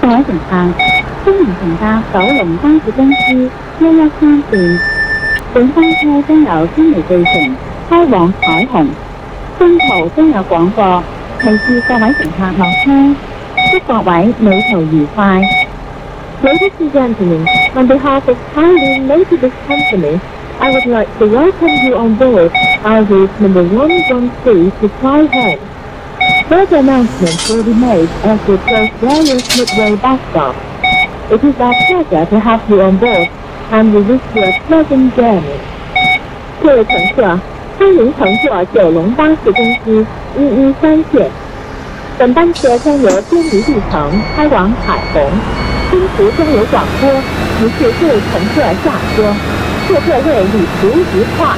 各位乘客，歡迎乘搭九龍巴士公司113線。本班車將由堅尼地城開往彩虹，中途將有廣播，提示各位乘客落車。祝各位旅途愉快。Ladies and gentlemen, on behalf of Thailand Native Company, I would like to welcome you on board our route number 113 to Thai Home. Further announcements will be made as we approach various midway bus stops. It is our pleasure to have you on board, and we wish you a pleasant journey. 各位乘客，欢迎乘坐九龙巴士公司113线。本班车将由坚尼地城开往彩虹，中途将有广播，提示各位乘客下车。祝各位旅途愉快。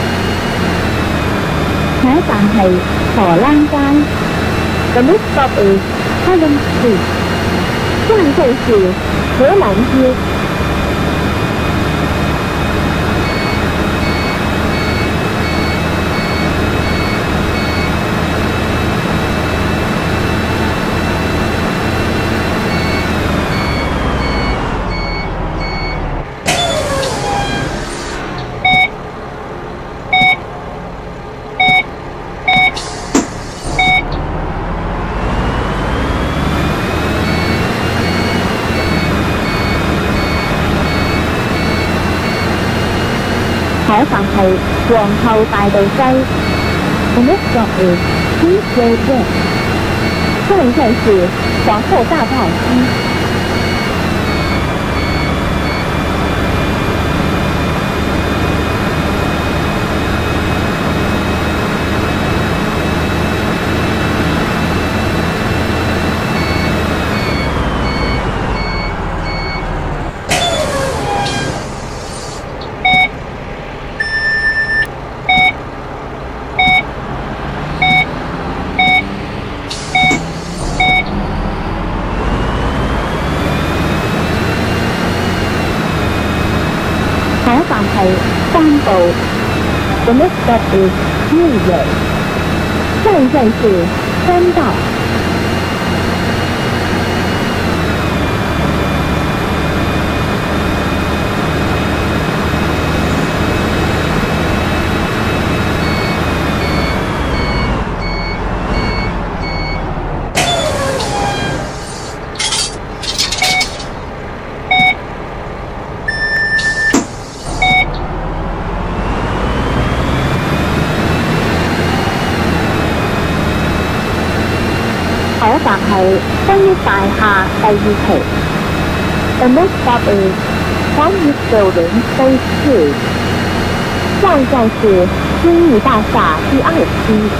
下一站係荷蘭街。The next stop is Holland Street. 下一站是荷蘭街。下一站係皇后大道西。The next stop is Queensway West. 下一站是皇后大道西。The next stop is Newway. 下一站是山道。下一站係新益大廈第2期。The next stop is Sunwich Building Phase 2. 下一站是新益大廈第2期。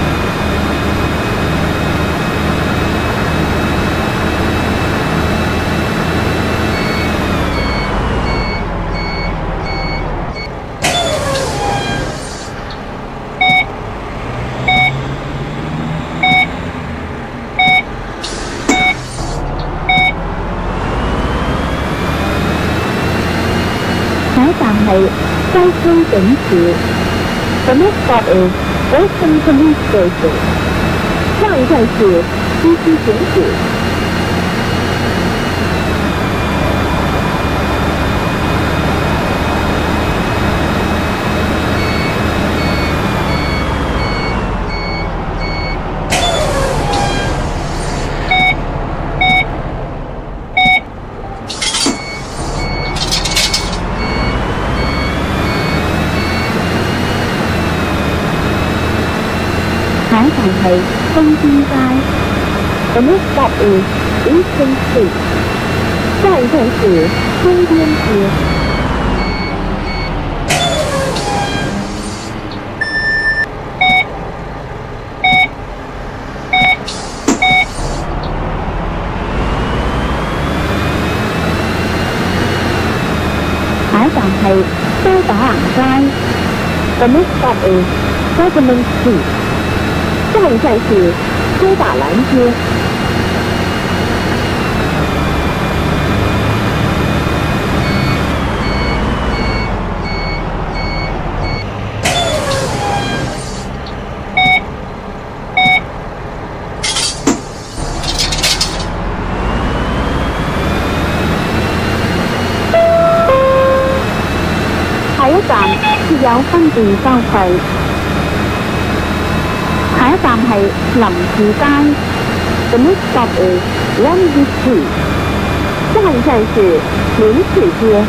係西區警署。The next stop is Western Police Station. 下一站是西區警署。下一站係東邊街。The next stop is Eastern Street. 下一站是東邊街。下一站係西打蘭街。The next stop is Government Street. 下一站是西打蘭街。 有分段收費。下一站係林士街。The next stop is Lemhi Street。下一站是林士街。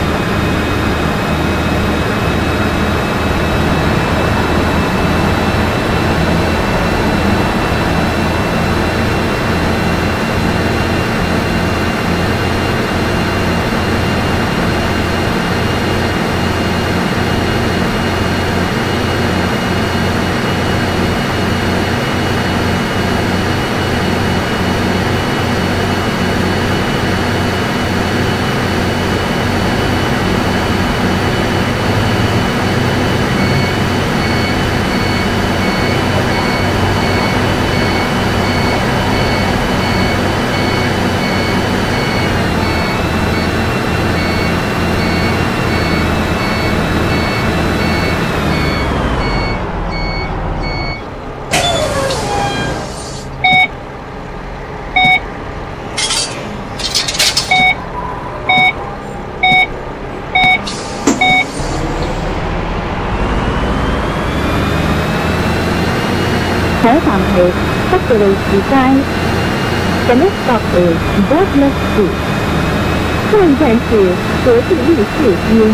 下一站係德地利士街。The next stop is Douglas Street。下一站是德地利士街。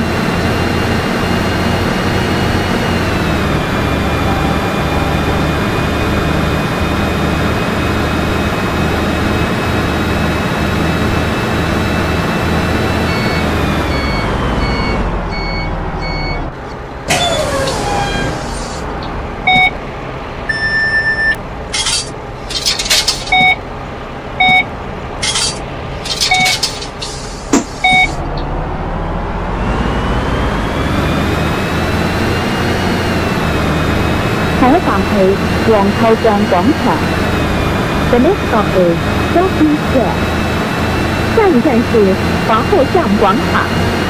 下一站係皇后像廣場。The next stop is Shopping Square。下一站是皇后像廣場。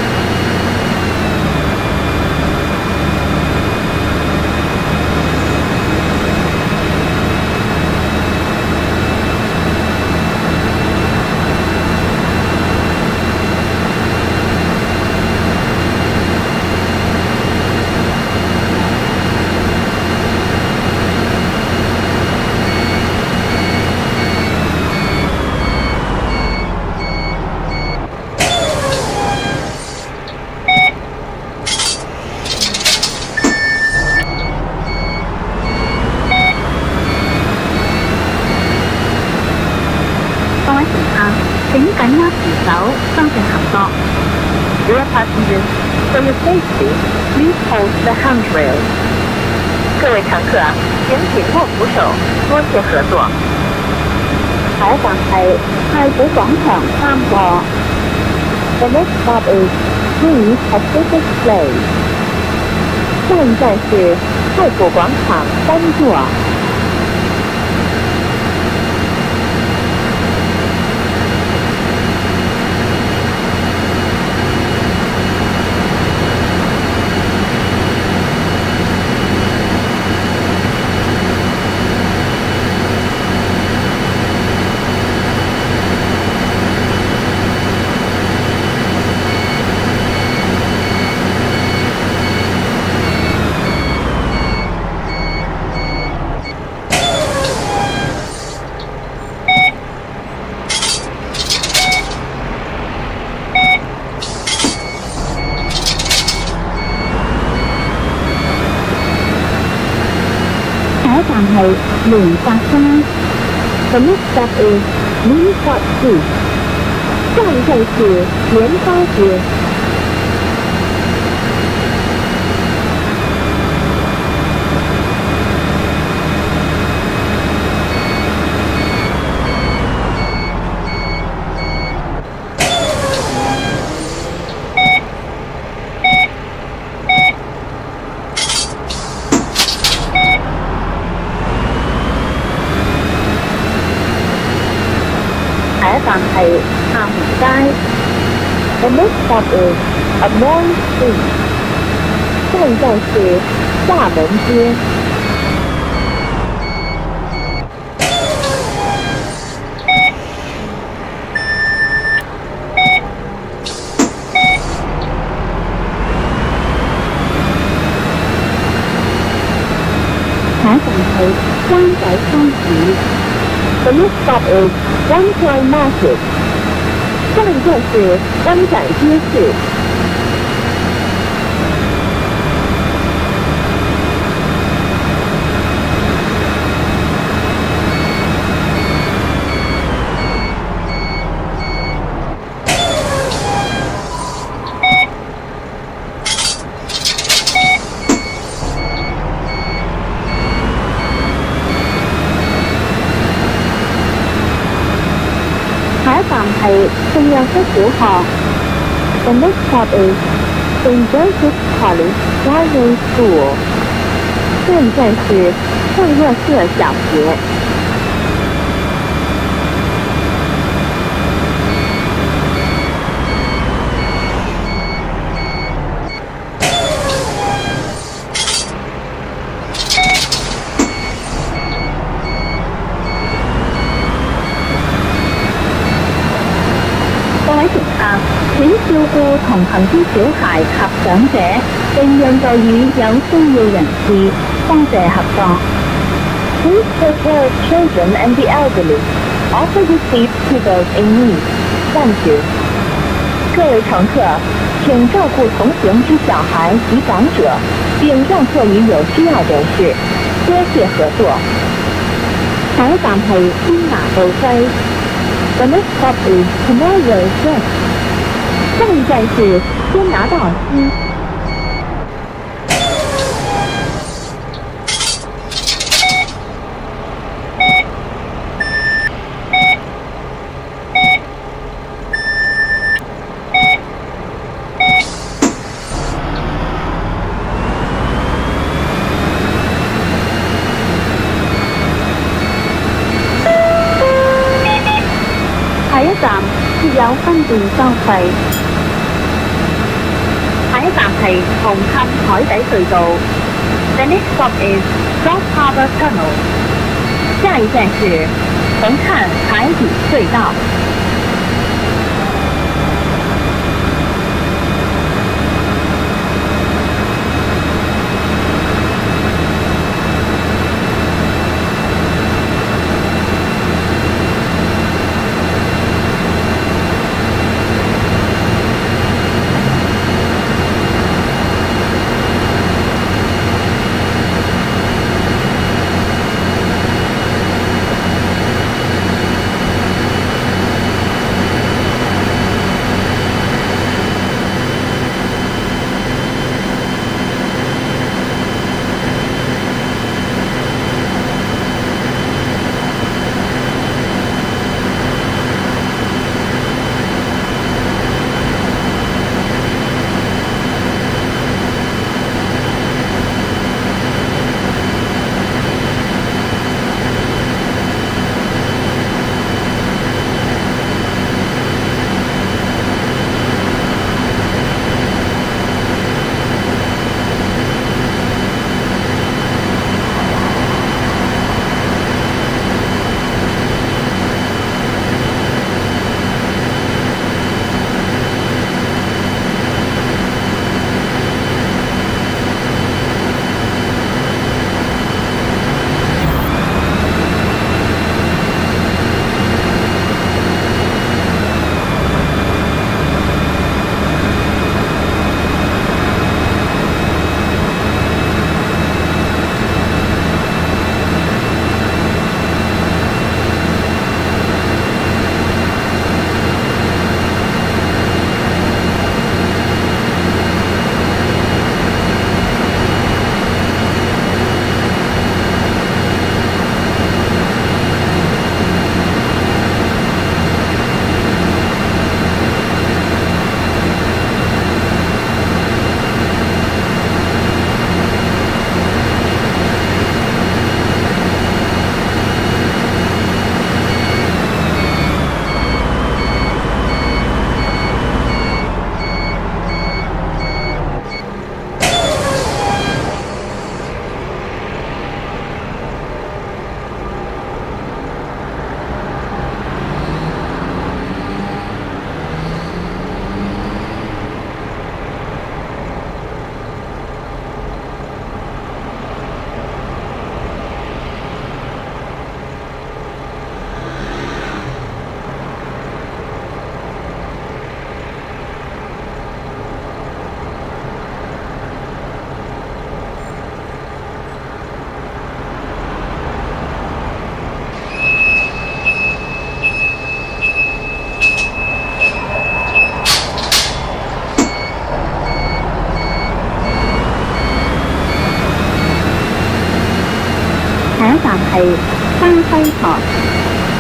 請緊握扶手，多謝合作。Dear passengers, for your safety, please hold the handrail. 各位乘客，請緊握扶手，多謝合作。下一站係太古廣場3個。The next stop is Queen Pacific Place。下一站是太古廣場3座。下一站係聯發街。The next stop is Linford Street。下一站是聯發街。下一站係廈門街。The next stop is Amoy Street。下一站是廈門街。 The next stop is Wanchai Market. 下一站是湾仔街市。下一站係聖約瑟小學。The next stop is St. Joseph College Private School. 下一站是圣约瑟小學。各位乘客，請照顧同行之小孩及長者，並讓座與有需要人士，多謝合作。Please take care of children and the elderly. Offer your seats to those in need. Thank you. 各位乘客，請照顧同行之小孩及長者，並讓座與有需要人士，多謝合作。下一站係天拿道西。The next stop is Canal West. 下一站是天拿道西。下一站設有分段收費。下一站係紅磡海底隧道。The next stop is Cross Harbour Tunnel. 下一站是紅磡海底隧道。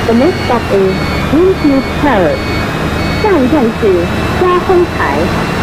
The next stop is Greenfield Terrace. 下一站是嘉丰台。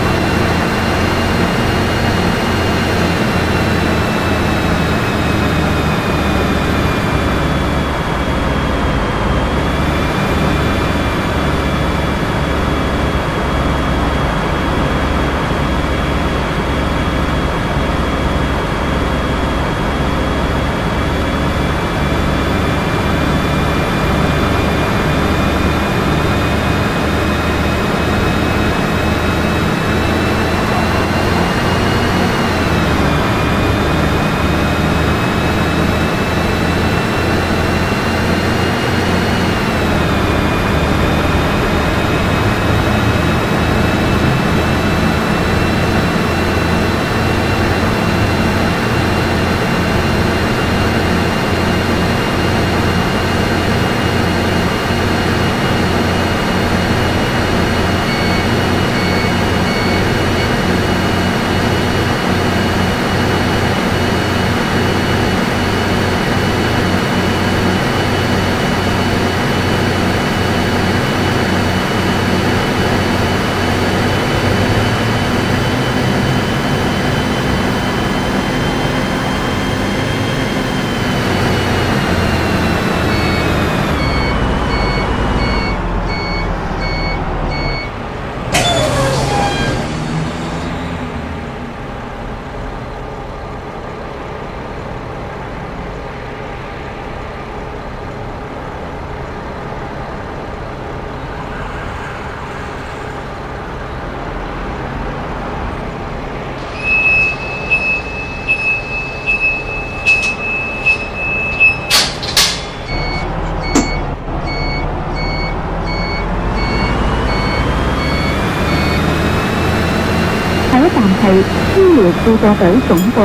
係醫療輔助隊總部。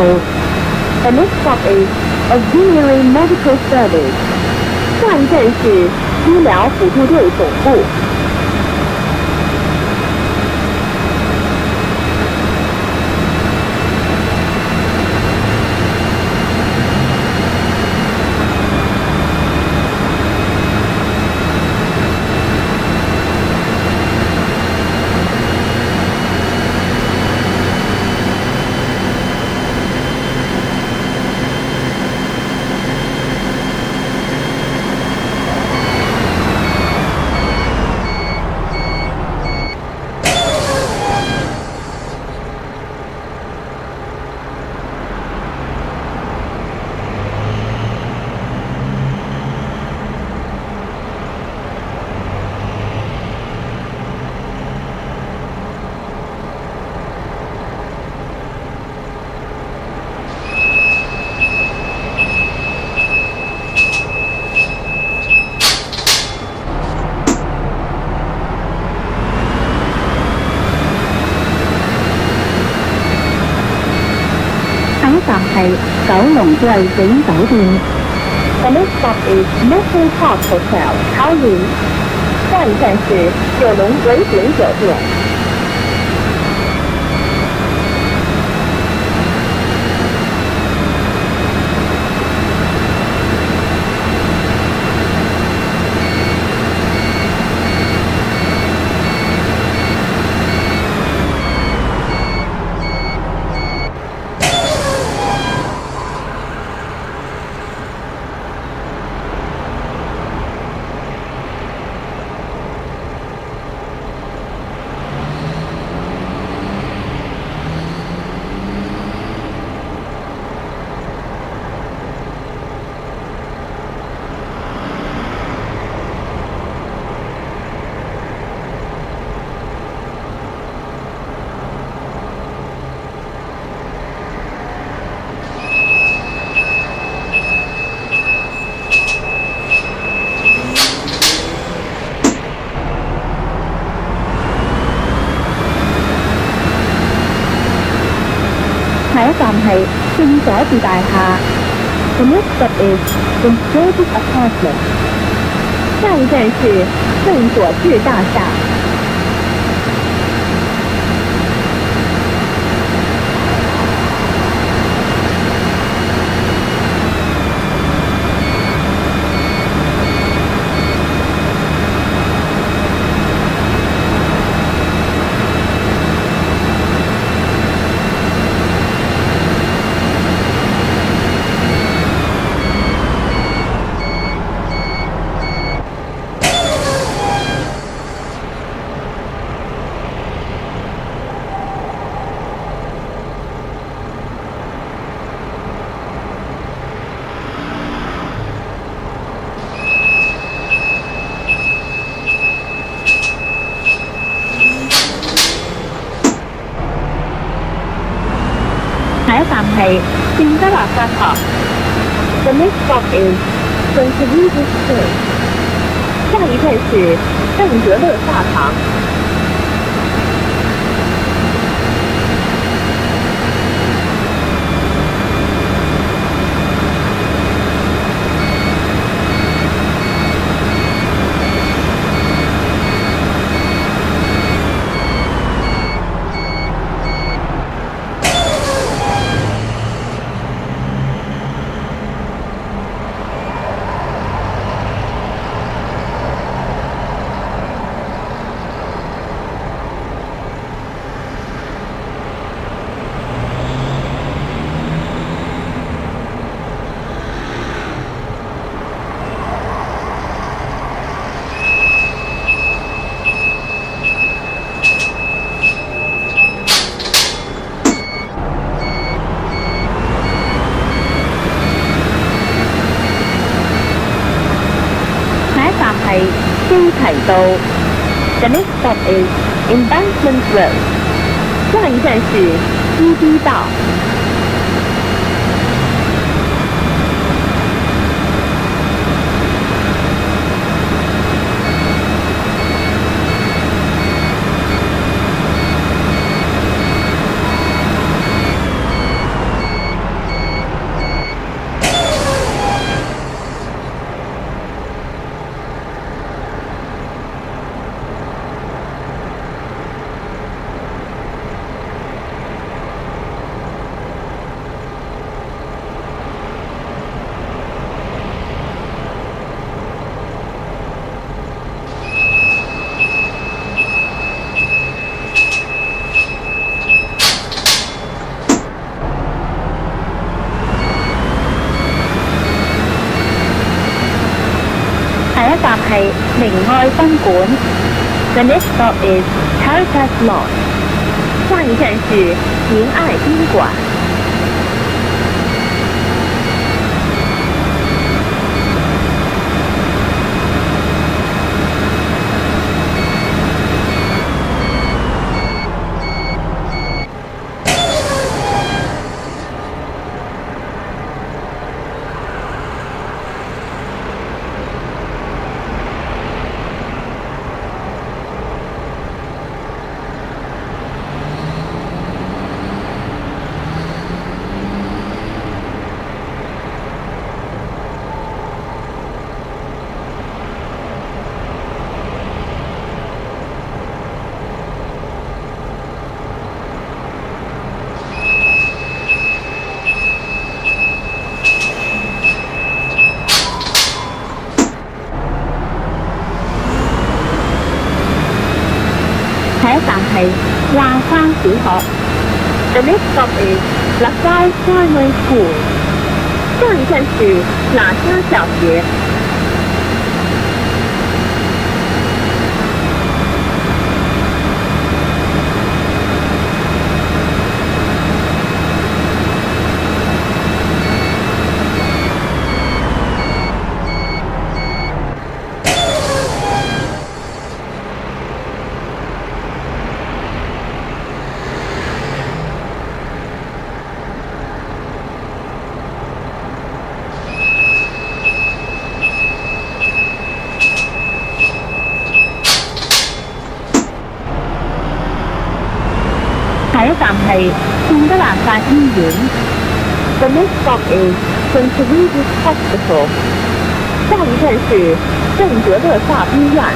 The next stop is Auxiliary Medical Service. 下一站是醫療輔助隊總部。 站係九龍麗景酒店。 The next stop is Metro Park Hotel, 桃園。下一站是九龍維景酒店。 下一站係聖佐治大廈。 The next stop is St. George's Apartment. 下一站是圣佐治大厦。 係聖德肋撒堂。 The next stop is St. Regis Church. 下一站是圣德肋撒堂。係基堤道。The next stop is Embankment Road. 下一站是基堤道。下一站係明愛賓館。The next stop is Caritas Lodge. 下一站是明愛賓館。下一站係喇沙小學。The next stop is La Salle Primary School. 下一站是喇沙小學。下一站係聖德肋撒醫院。The next stop is St. Regis Hospital. 下一站是聖德肋撒醫院。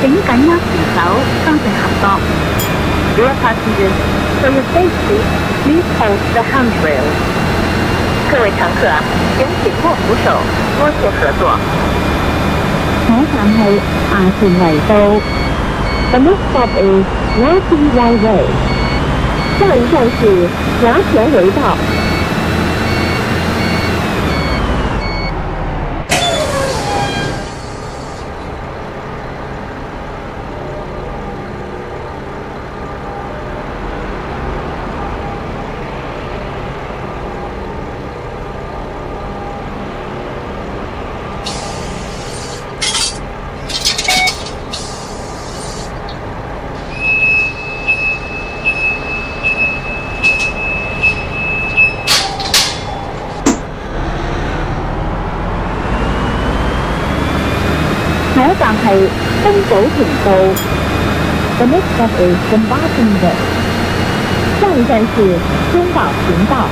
請緊握扶手，多謝合作。Dear passengers, for your safety, please hold the handrail. 各位乘客，請緊握扶手，多謝合作。 下一站係衙前圍道。The next stop is Yaqing Way. 下一站是衙前圍道。 下一站係東寶田道。The next stop is Dumbarton Road. 下一站是中寶頻道。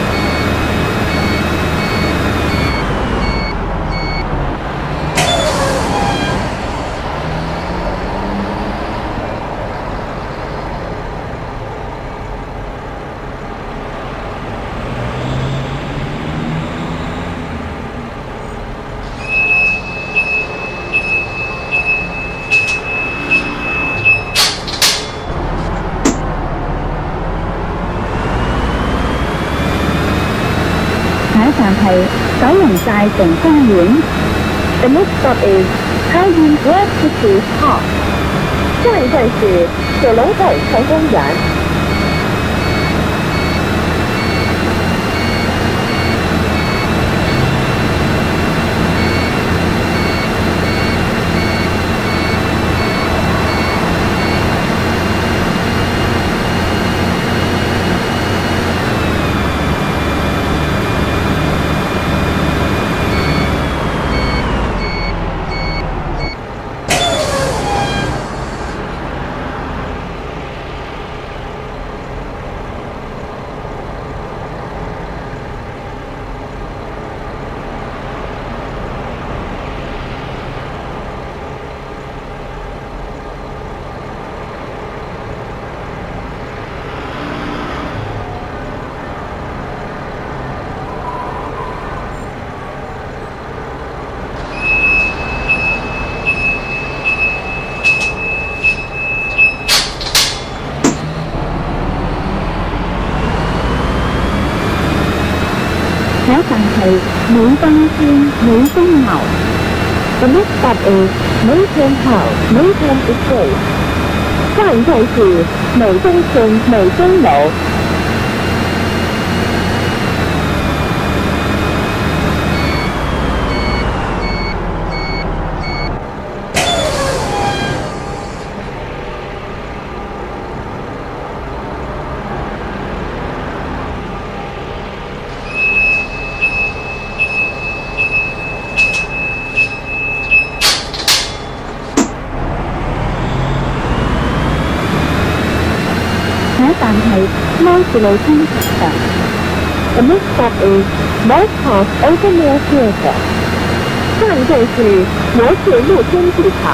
下一站係九龍寨城公園。 The next stop is Highland Gravity Park. 下一站是九龍寨城公園。 下一站係美東線美東樓。 The next stop is Mayton House, Mayton Estate. 下一站是美東線美東樓。 下一站係摩士路天場。 The next stop is North House Open Air Theatre. 下一站是摩士露天剧場。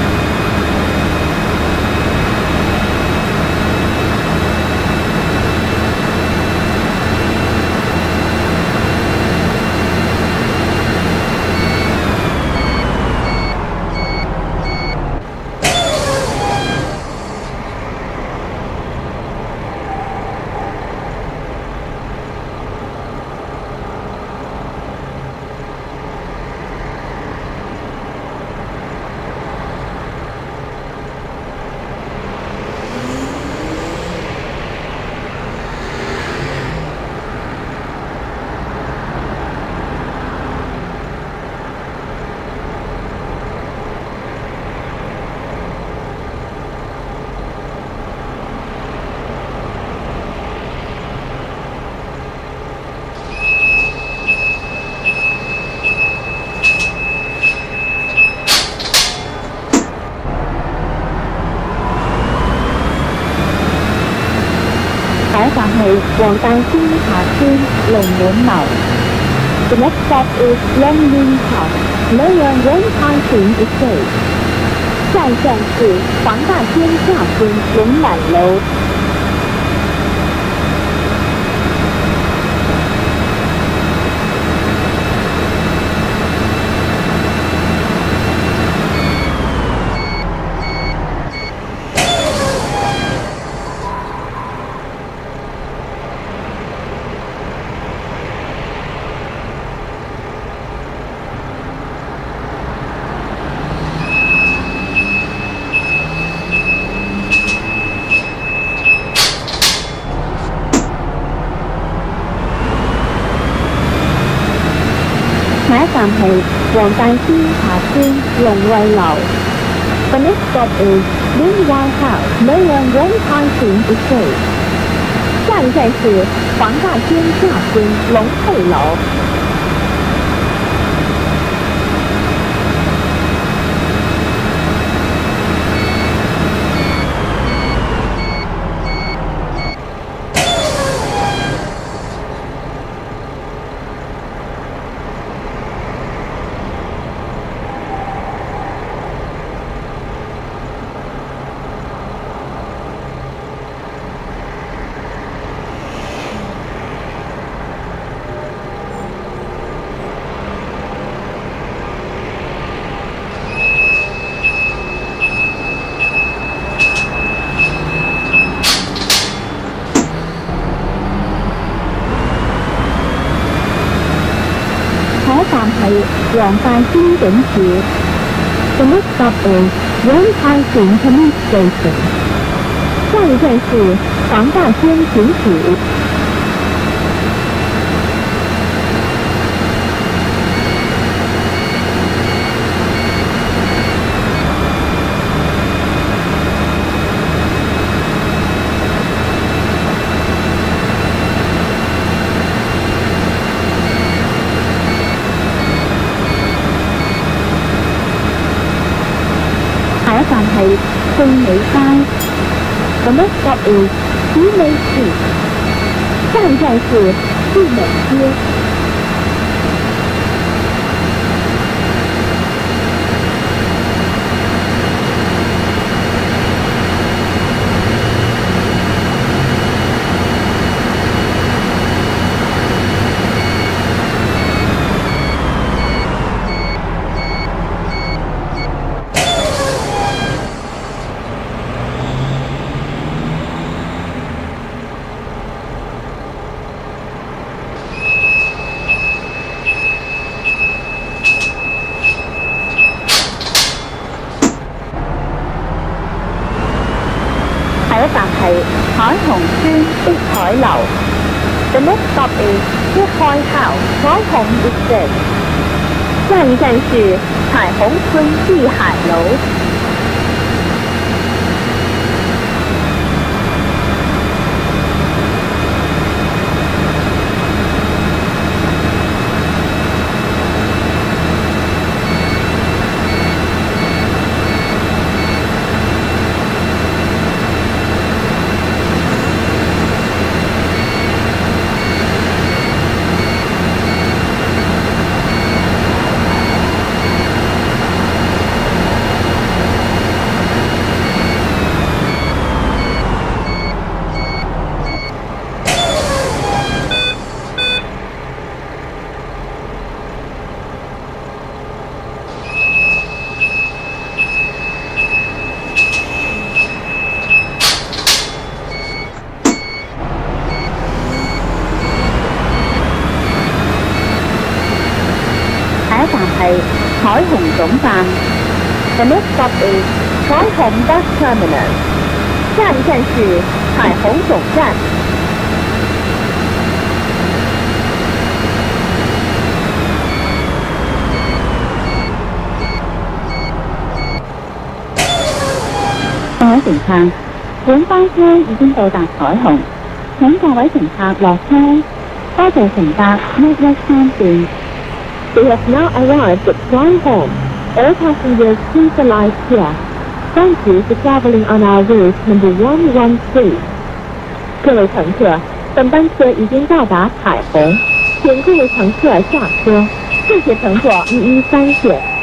下一站係黃大仙下村龍滿樓。The next stop is Long Lin Park, Lower One High Estate. 下一站是黄大仙下村龙板楼。 下一站係黃大仙下村龍惠樓。 The next stop is Linwai House, Lower Wong Tsien Estate. 下一站是黄大仙下村龙惠楼。 下一站係黃大仙警署。The next stop is Wong Tsien Police Station。 下一站是黄大仙警署。 下一站係俊美街。 The next stop is 集美street。下一站是聚美街。 下一站係海虹村碧海樓。 The next stop is Big House, 彩虹 Estate。下一站是彩虹村碧海樓。 下一站係彩虹總站。 The next stop is 彩虹 Bus Terminus。下一站是彩虹总站。 各位乘客，本班車已經到達彩虹，請各位乘客落車。多謝乘搭113段。 We have now arrived at Guangdong. All passengers please alight here. Thank you for traveling on our route number 113. 各位乘客，本班车已经到达彩虹，请各位乘客下车。谢谢乘坐113线。